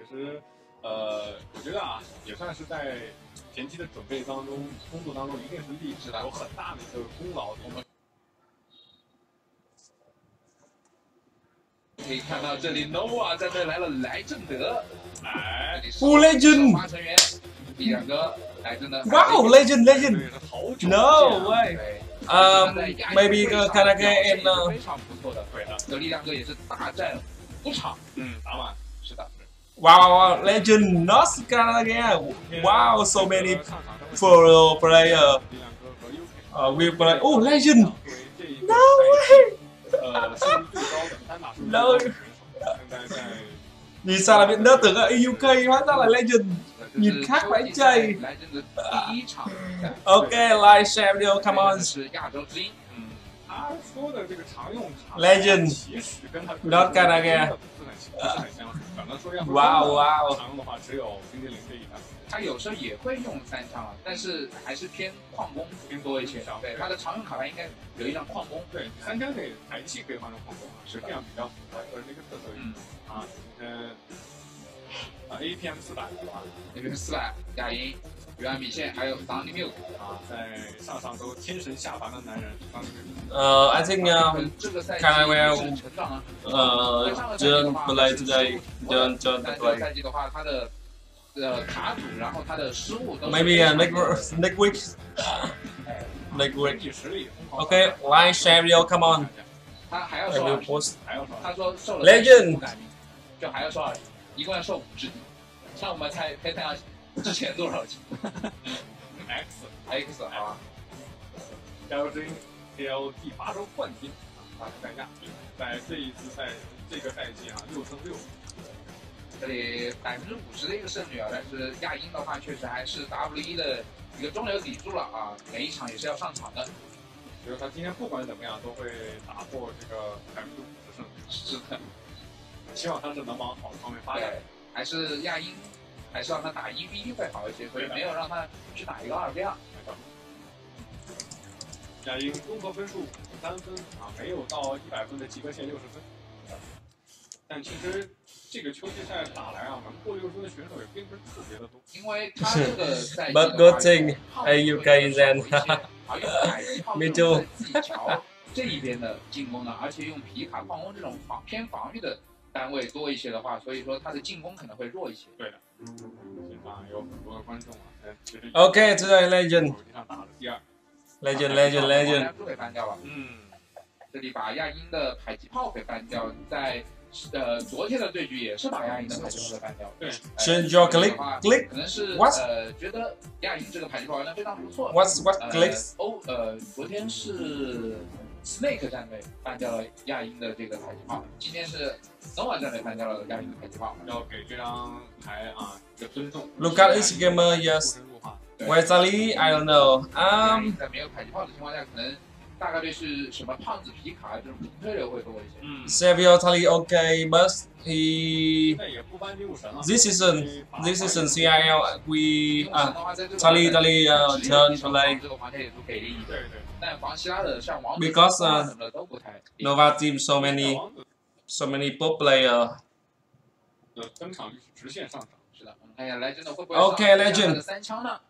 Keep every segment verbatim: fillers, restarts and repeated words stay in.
实，呃，我觉得啊，也算是在前期的准备当中、工作当中，一定是力是有很大的一个功劳。我们可以看到这里 ，Nova 战队来了莱正德， 哎， 哦 ，Legend， 八成员，一两个莱正德。 哇哦 ，Legend Legend，No way。Um, maybe Kanake and uh, 非常不错的，对的。这力量哥也是大战五场， 嗯，打满， 是的。 Wow, wow, Legend, not Kanake. Wow, so many pro player. Uh, we play. Oh, Legend. No way. 呃，胜率最高的单打数 No. 现在在 Vì sao là biết đỡ tưởng là u ca hóa ra là Legend. Nhìn khác phải chơi. Ok, like, share video, come on. 是亚洲之鹰。 嗯，他说的这个常用场 Legend 其实跟他 not Kanake. 不是很不是很相似。反正说要说 Wow, wow. 常用的话，只有冰激凌这一台。 他有时候也会用三枪啊，但是还是偏矿工偏多一些。对，他的常用卡牌应该有一张矿工。 对，三枪可以排气可以换成矿工啊，是这样比较符合个人的一个特色。 嗯啊，嗯，啊 A P M 四百对吧 ？A P M 四百，亚银、原米线还有桑尼缪啊，在上上周天神下凡的男人桑尼缪。 Uh, I think um, 这个赛季 Kanake 成长啊。 uh, John play today. John John 但这个 play. 赛季的话，他的呃卡组，然后他的失误都 Maybe uh, next next week. Next week. 实力 Okay, like, share video, come on. 他还要 I 说 will 啊， post. 还要说，他说受了 Legend 改名，就还要说啊，一共要受五支。那我们猜猜猜下之前多少级 ？X X 啊， 加油之鹰 K L 第八周冠军啊，代价在这一次赛这个赛季啊六胜六。 这里百分之五十的一个胜率啊，但是亚鹰的话确实还是 W 一的一个中流砥柱了啊，每一场也是要上场的。 就是他今天不管怎么样都会打破这个百分之五十胜率。 是的， 希望他是能往好的方面发展。 还是亚鹰，还是让他打一 v 一会好一些，所以没有让他去打一个二 v 二。 亚鹰综合分数三分啊，没有到一百分的及格线六十分。但其实这个秋季赛打来啊，能破六十分的选手也并不是特别的多。 因为他这个赛季 But good thing, A U K then. Me too. 自己桥这一边的进攻呢，而且用皮卡矿工这种防偏防御的单位多一些的话，所以说他的进攻可能会弱一些。 对的，现场有很多的观众啊，其实 Okay, today Legend. 手机上打的第二 Legend, Legend, Legend. 都给翻掉了。 嗯， 这里把亚鹰的迫击炮给翻掉，在呃昨天的对局也是把亚鹰的迫击炮给翻掉。 对 Change your click, click. 可能是 What? 呃觉得亚鹰这个迫击炮玩的非常不错。 What's what 呃 clicks? 欧呃昨天是 Snake 战队翻掉了亚鹰的这个迫击炮，今天是 Nova 战队翻掉了亚鹰的迫击炮。 要给这张牌啊一个尊重。 Look at this gamer, yes. 出神入化。 Where's Ali? I don't know. Um, 在没有迫击炮的情况下，可能大概率是什么胖子皮卡这种平推流会多一些。 嗯， Savio Tali okay, but he 现在也不搬第五神了。 this season this season C R L we 啊 uh Tali Tali uh turn play 这个防线也不给力。 对对。 但防希拉的像王 because uh 什么的都不太。 Nova team so many so many pro player. 的登场率是直线上涨。 是的，我们看一下来真的会不会 Okay, Legend 三枪呢？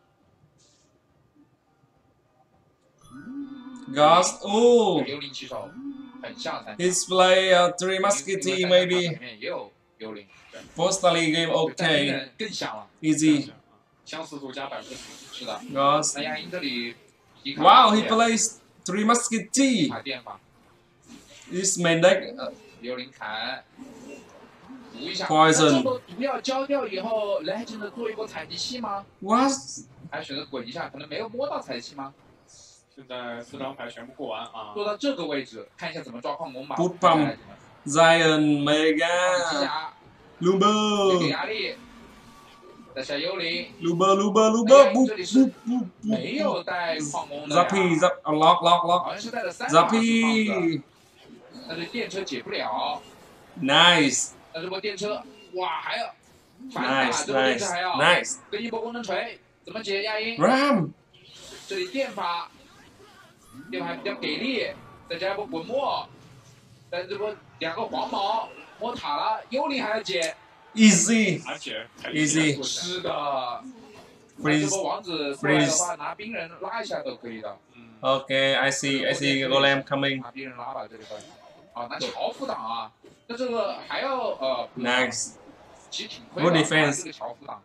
Ghost, ooh, 幽灵骑手很像三枪。 his play uh three musketeer maybe. 里面也有幽灵。 Post Tali game okay, 更像了。 easy. 相似度加百分之十。 是的。 Ghost. 那亚鹰这里。 Wow, he plays three musketeer. 卡电法。 This main deck. Uh, 幽灵砍。补一下。 Poison. 毒药交掉以后 ，Legend 做一波采集器吗？ What? 还选择滚一下，可能没有摸到采集器吗？ 现在四张牌全部过完啊。 做到这个位置，看一下怎么抓矿工吧。 Put pump. Zion Mega. 给 Luber. 压力。再下幽灵。 Luber Luber Luber. 这里是没有带矿工的。 Zappy Zap. Lock Lock 好 Lock. 像是带了三把 Zappy. 但是电车解不了。 Nice. 那这波电车，哇，还要反打， Nice 这波电车 Nice 还要 Nice. 跟一波工程锤，怎么解亚鹰？ Ram. 这里电法，电法还比较给力，再加一波滚墨，但这波两个黄毛摸塔了，幽灵还要解， ，easy 而且 easy。 是的。 freeze 这波王子过来的话，拿冰人拉一下都可以的。 嗯 OK，I see I see golem coming。 拿冰人拉吧这里边。啊，拿樵夫挡啊，那这个还要呃。 Nice。 其实挺亏的。 Good defense。 这个樵夫挡。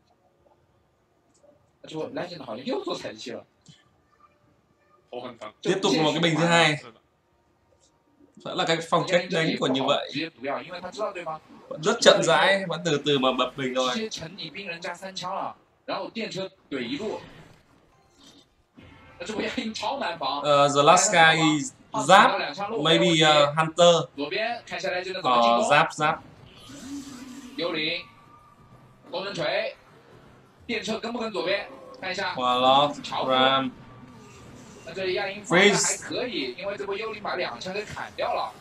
结果 Legend 好像又做采集器了。 头很疼。 Tiếp tục một cái bình thứ hai. Vẫn là cái phong cách đánh của như vậy. Vẫn rất chậm rãi, vẫn từ từ mà bập bình thôi. 然后电车怼一路，这不亚英超难防。 Uh, the last guy is Zap, maybe uh, Hunter. 左边看下来就能怎么进 Uh, 攻 Zap Zap. 幽灵，工人锤，电车跟不跟左边？看一下。 Warlock, Ram. 那这里亚英防的还可以，因为这波幽灵把两枪给砍掉了。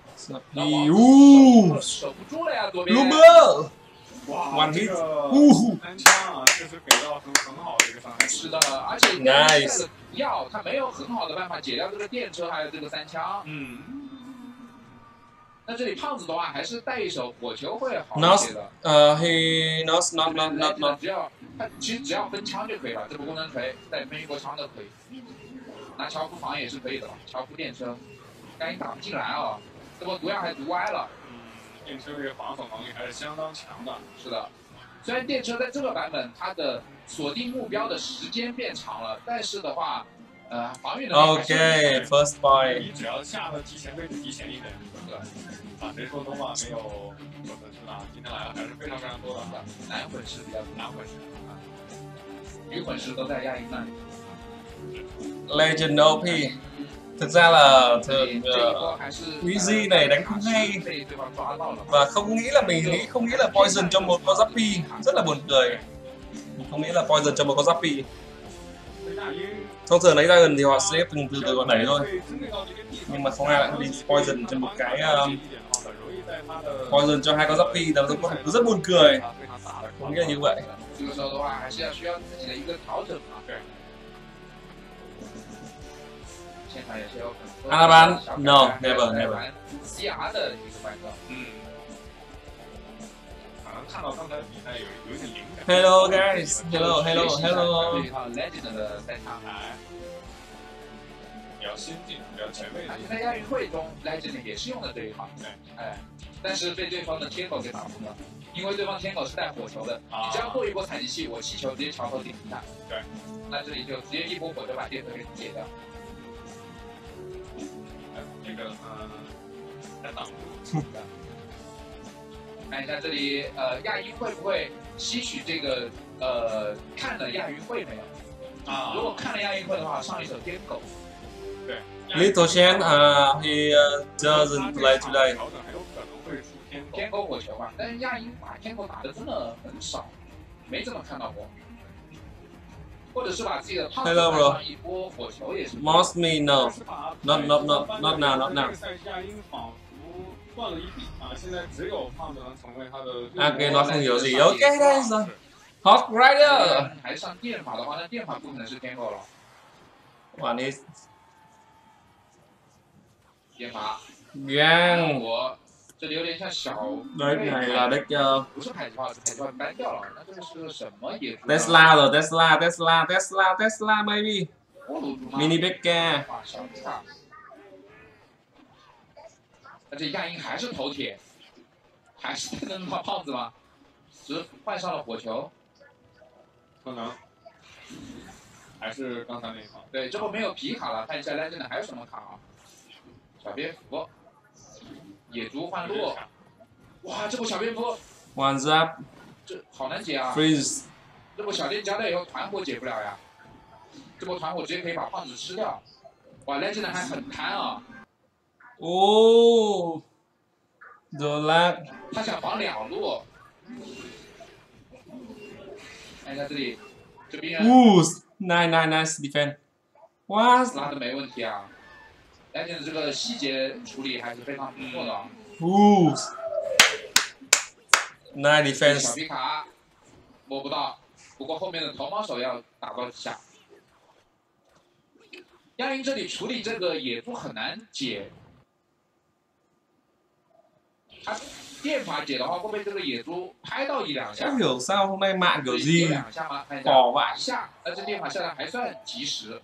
Ooh. 守不住了呀，左边。 Luber. 哇 One hit. 呜，三枪啊，确实给到很很好的一个伤害。 是的，而且 Nice。 药他没有很好的办法解掉这个电车，还有这个三枪。 嗯。 那这里胖子的话，还是带一手火球会好一些的。 呃 ，he not not not not not。 只要他其实只要分枪就可以了，这波功能锤带分一波枪都可以。拿樵夫防也是可以的，樵夫电车，赶紧打不进来啊！这波毒药还毒歪了。 电车这个防守能力还是相当强的。 是的，虽然电车在这个版本它的锁定目标的时间变长了，但是的话，呃，防御能力还是。 OK, first buy。 你只要下的提前位置提前一点，对吧？啊，谁说东莞没有有粉丝啊？今天来了还是非常非常多的。 男混士比较多， 男混士啊， 女混士都在亚英那里。 Legend O P. Thực ra là thường uh, Weezy này đánh không hay và không nghĩ là mình nghĩ không nghĩ là poison trong một con Zappy, rất là buồn cười. Mình không nghĩ là poison trong một con Zappy. Thông thường lấy Dragon thì họ sẽ từng từ từ họ đẩy thôi, nhưng mà không ai lại đi poison trên một cái uh, poison cho hai con Zappy là rất buồn cười. Không nghĩ là như vậy. Alaban, no, never, never. C R 的一个版本， 嗯，好像看到刚才比赛有有一点灵感。 Hello guys, hello, hello, hello. 这一套 Legend 的赛场， 哎，比较先进，比较前卫的。 在亚运会中 Legend 也是用的这一套， 对， 哎，但是被对方的天狗给打疯了，因为对方天狗是带火球的，你只要过一波采集器，我气球直接桥头顶一下， 对， 那这里就直接一波火球把电车给解掉。 这个呃，在挡住。 看一下这里，呃，亚运会不会吸取这个？呃，看了亚运会没有？啊，如果看了亚运会的话，上一首天狗。 对。 Little Chen, uh, he uh, doesn't play today. 调整还有可能会出天狗。 天狗火球吧，但是亚运把天狗打的真的很少，没怎么看到过。 或者是把自己的胖子带上一波火球也是。 Most me no, not not not not now, not now. 赛季亚英仿佛断了一臂啊！现在只有胖子能成为他的。 OK, nó không hiểu gì. OK, đây rồi. Hot Rider. 还上电法的话，那电法不可能是天狗了。 哇，你电法。 Gang. 我这里有点像小。 Deck này là deck uh, 不是迫击炮，是迫击炮单掉了。那这个是什么野猪？ Tesla rồi, Tesla, Tesla, Tesla, Tesla baby. Mini Becca. 小卡。那这亚英还是头铁，还是那把胖子吗？只是换上了火球。 可能。还是刚才那一套。 对，这波没有皮卡了，看一下 Legend 还有什么卡啊？小蝙蝠。 野猪换路，哇！这波小蝙蝠 ，One Zap， 这好难解啊 ！Freeze， 这波小电加了以后团火解不了呀，这波团火直接可以把胖子吃掉。哇 ，Legend 还很贪啊！ 哦 ，The lag， 他想防两路。看一下这里，这边。 哦 ，nice nice nice defend， 哇， 拉的没问题啊。 Legend 这个细节处理还是非常不错的啊。 哦 ，nice defense。 小皮卡摸不到，不过后面的头毛手要打到几下。亚英这里处理这个野猪很难解， 他电法解的话，会被这个野猪拍到一两下。 Không hiểu sao hôm nay mạng kiểu gì 有两下吗？看一下， bỏ vậy. 下，而这电法下来还算及时。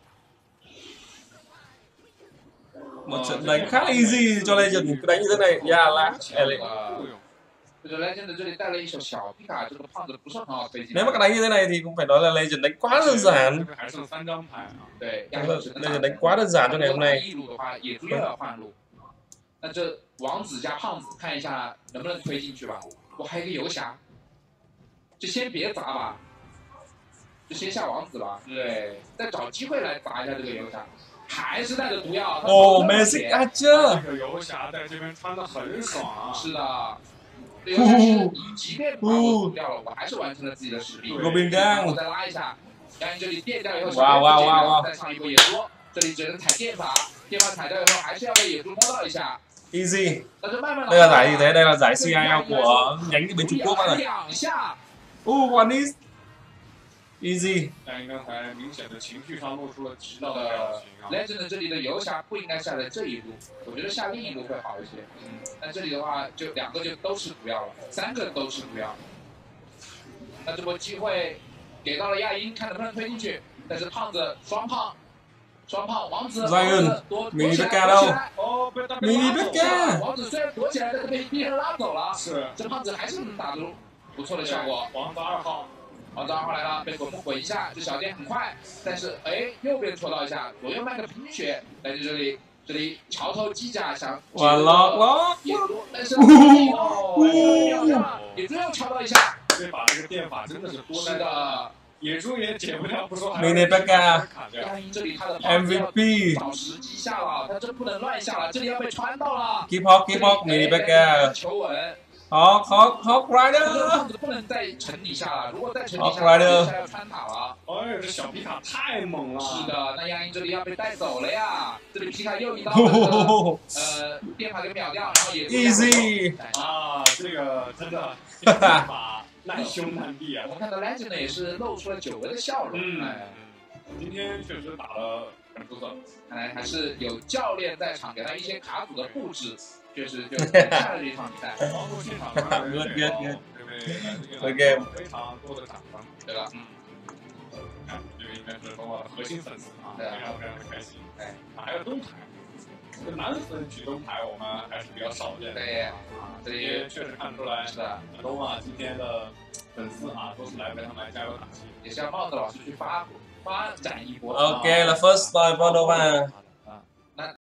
Một trận đánh khá là easy cho Legend, cứ đánh như thế này, yeah, là Ellie. 这个 Legend 这里带了一手小皮卡，这个胖子不是很好推进。 Nếu mà đánh như thế này thì cũng phải nói là Legend đánh quá đơn giản. 对， Legend đánh quá đơn giản cho ngày hôm nay. 一路的话，野猪又要换路。那这王子加胖子，看一下能不能推进去吧。我还有一个游侠，就先别砸吧，就先下王子吧。对，再找机会来砸一下这个游侠。 还是带着毒药。 哦 ，Magic 啊，这这个游侠在这边穿的很爽啊。 是的，这游侠是你即便把我毒掉了，我还是完成了自己的使命。 罗宾刚， 我再拉一下，然后这里电掉以后， 哇哇哇哇！ 再上一波野猪，这里只能踩电法，电法踩掉以后还是要被野猪摸到一下。 Easy. 那就慢慢 Đây là giải gì thế? Đây là giải C R L của nhánh bên Trung Quốc bạn ơi. 两下。 Oh, one is easy. 但刚才明显的情绪上露出了极大的呃表情啊。 Legend 这里的游侠不应该下在这一路，我觉得下另一路会好一些。嗯，但这里的话就两个就都是毒药了，三个都是毒药。那这波机会给到了亚英，看能不能推进去。但是胖子双胖，双胖王子， Zion 躲 mini 躲起 Becca 来，躲起 đâu 来。 哦，被他 mini Becca 王子虽然躲起来，但是被敌人拉走了。 是， 这胖子还是能打出不错的效果。 王子二号。 王子二号来了，被滚木滚一下，这小电很快，但是哎，右边戳到一下，左右卖个贫血，来这里，这里桥头机甲想完了了， 野猪，但是哦，野猪又敲到一下， 这把这个电法真的是多是的， 野猪也解不了，不说还 Mini Becca 亚英这里他的 M V P 找时机下了，他这不能乱下了，这里要被穿到了 ，keep hawk keep hawk Mini Becca 求稳。 Hawk Hawk Hawk 这个 Rider 胖子不能在城底下了，如果在城底下， Hawk Rider 下要穿塔了。 哎，这小皮卡太猛了！ 是的，那亚英这里要被带走了呀！这里皮卡又一刀，呃，电法给秒掉，然后也 easy 啊，这个真的电法难兄难弟啊！ 我看到 Legend 也是露出了久违的笑容， 嗯， 哎， 今天确实打得很出色， 看来还是有教练在场给他一些卡组的布置，确实就下了这一场比赛。 包括现场的人也好，这位来自非常多的掌声， 对了，嗯， 看这个应该是包括核心粉丝啊，非对啊常非常的开心。 哎， 还有灯牌，这个男粉举灯牌我们还是比较少见的。 对啊，这里也确实看出来， 是的， 很多啊今天的粉丝啊都是来为他们来加油打气。 也是要帽子老师去发发展一波。 Ok là first live Nova